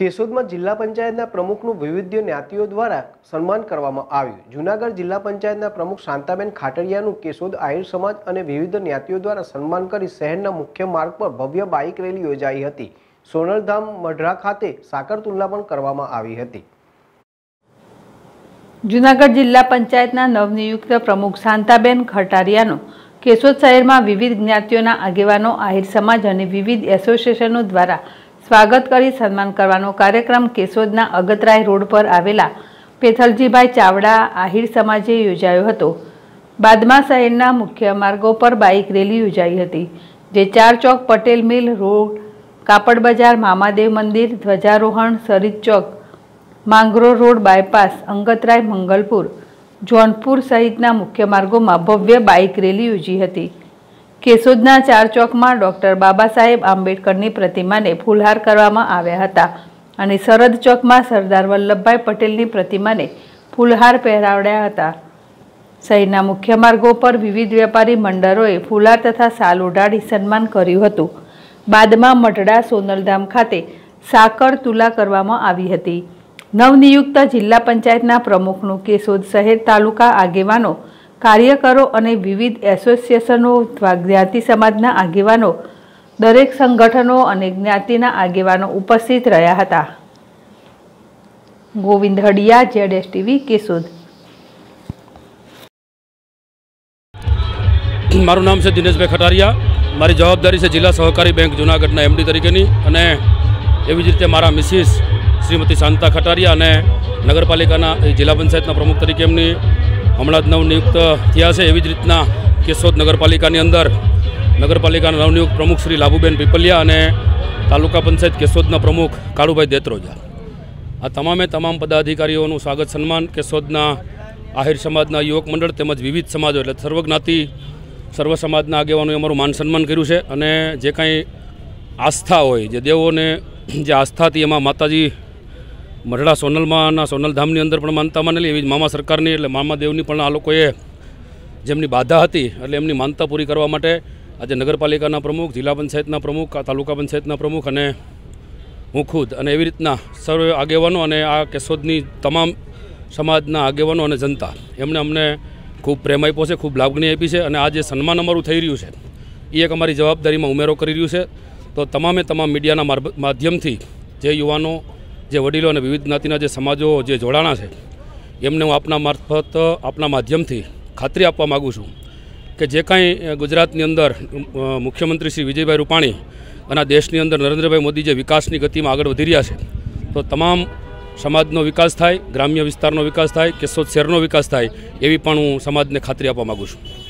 કેશોદમાં જિલ્લા પંચાયતના પ્રમુખનું વિવિધ જ્ઞાતિઓ દ્વારા સન્માન કરવામાં આવ્યું। જૂનાગઢ જિલ્લા પંચાયતના પ્રમુખ શાંતાબેન ખાટડિયાનું કેશોદ આહિર સમાજ અને વિવિધ જ્ઞાતિઓ દ્વારા સન્માન કરી શહેરના મુખ્ય માર્ગ પર ભવ્ય બાઇક રેલી યોજાઈ હતી। સોનલધામ મઢડા ખાતે સાકર તુલના પણ કરવામાં આવી હતી। જૂનાગઢ જિલ્લા પંચાયતના નવનિયુક્ત પ્રમુખ શાંતાબેન ખાટડિયાનું કેશોદ શહેરમાં વિવિધ જ્ઞાતિઓના આગેવાનો, આહિર સમાજ અને વિવિધ એસોસિએશનો દ્વારા સ્વાગત કરી સન્માન કરવાનો કાર્યક્રમ કેશોદના અગતરાય રોડ પર આવેલા પેથલજીભાઈ ચાવડા આહિર સમાજે યોજાયો હતો। બાદમાં શહેરના મુખ્ય માર્ગો પર બાઇક રેલી યોજાઈ હતી, જે 4 ચોક, પટેલ મિલ રોડ, કાપડ બજાર, મામાદેવ મંદિર, ધ્વજારોહણ, સરિત ચોક, માંગરો રોડ, બાયપાસ, અંગતરાય, મંગલપુર, જોનપુર સહિતના મુખ્ય માર્ગોમાં ભવ્ય બાઇક રેલી યોજી હતી। કેશોદના 4 ચોકમાં ડૉક્ટર બાબા સાહેબ આંબેડકરની પ્રતિમાને ફૂલહાર કરવામાં આવ્યા હતા અને સરહદ ચોકમાં સરદાર વલ્લભભાઈ પટેલની પ્રતિમાને ફૂલહાર પહેરાવડાયા હતા। શહેરના મુખ્ય માર્ગો પર વિવિધ વેપારી મંડળોએ ફૂલહાર તથા શાલ ઓઢાડી સન્માન કર્યું હતું। બાદમાં મઢડા સોનલધામ ખાતે સાકર તુલા કરવામાં આવી હતી। નવનિયુક્ત જિલ્લા પંચાયતના પ્રમુખનું કેશોદ શહેર તાલુકા આગેવાનો, કાર્યકરો અને વિવિધ એસોસિએશનો, જ્ઞાતિ સમાજના આગેવાનો, દરેક સંગઠનો અને જ્ઞાતિના આગેવાનો ઉપસ્થિત રહ્યા હતા। ગોવિંદ હડિયા, ZSTV, કેશોદ। મારું નામ છે દિનેશભાઈ ખટારિયા। મારી જવાબદારી છે જિલ્લા સહકારી બેંક જૂનાગઢના MD તરીકેની, અને એવી જ રીતે મારા મિસિસ શ્રીમતી શાંતા ખટારિયા અને નગરપાલિકાના જિલ્લા પંચાયતના પ્રમુખ તરીકે એમની હમણાં જ નવનિયુક્ત થયા છે। એવી જ રીતના કેશોદ નગરપાલિકાની અંદર નગરપાલિકાના નવનિયુક્ત પ્રમુખ શ્રી લાભુબેન પીપલિયા અને તાલુકા પંચાયત કેશોદના પ્રમુખ કાળુભાઈ દેત્રોજા, આ તમામ પદાધિકારીઓનું સ્વાગત સન્માન કેશોદના આહિર સમાજના યુવક મંડળ તેમજ વિવિધ સમાજો એટલે સર્વજ્ઞાતિ સર્વ સમાજના આગેવાનોએ અમારું માન સન્માન કર્યું છે। અને જે કાંઈ આસ્થા હોય, જે દેવોને જે આસ્થા હતી, એમાં માતાજી મઢડા સોનલમાંના સોનલધામની અંદર પણ માનતા માનેલી, એવી જ મામા સરકારની એટલે મામાદેવની પણ આ લોકોએ જેમની બાધા હતી એટલે એમની માનતા પૂરી કરવા માટે આજે નગરપાલિકાના પ્રમુખ, જિલ્લા પંચાયતના પ્રમુખ, તાલુકા પંચાયતના પ્રમુખ અને હું ખુદ અને એવી રીતના સર્વે આગેવાનો અને આ કેશોદની તમામ સમાજના આગેવાનો અને જનતા એમણે અમને ખૂબ પ્રેમ આપ્યો છે, ખૂબ લાગણી આપી છે। અને આ જે સન્માન અમારું થઈ રહ્યું છે એ એક અમારી જવાબદારીમાં ઉમેરો કરી રહ્યું છે। તો તમામ મીડિયાના માધ્યમથી જે યુવાનો, જે વડીલો અને વિવિધ જ્ઞાતિના જે સમાજો જે જોડાણા છે એમને હું આપના મારફત, આપના માધ્યમથી ખાતરી આપવા માગું છું કે જે કાંઈ ગુજરાતની અંદર મુખ્યમંત્રી શ્રી વિજયભાઈ રૂપાણી અને દેશની અંદર નરેન્દ્રભાઈ મોદી જે વિકાસની ગતિમાં આગળ વધી રહ્યા છે, તો તમામ સમાજનો વિકાસ થાય, ગ્રામ્ય વિસ્તારનો વિકાસ થાય, કેશોદ શહેરનો વિકાસ થાય, એવી પણ હું સમાજને ખાતરી આપવા માગું છું।